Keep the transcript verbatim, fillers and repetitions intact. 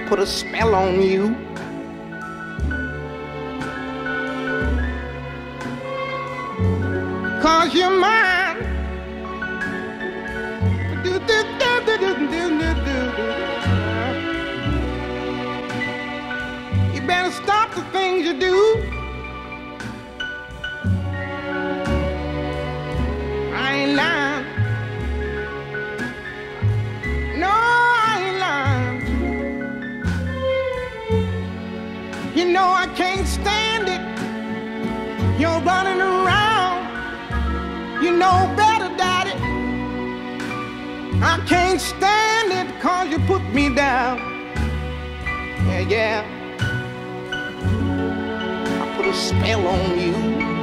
put a spell on you. Cause you're mine. Do, do, do, do, do, do, do, do. You better stop the things you do. I ain't lying. No, I ain't lying. You know I can't stand it. You're running around. You know better, Daddy. I can't stand it cause you put me down. Yeah, yeah. I put a spell on you.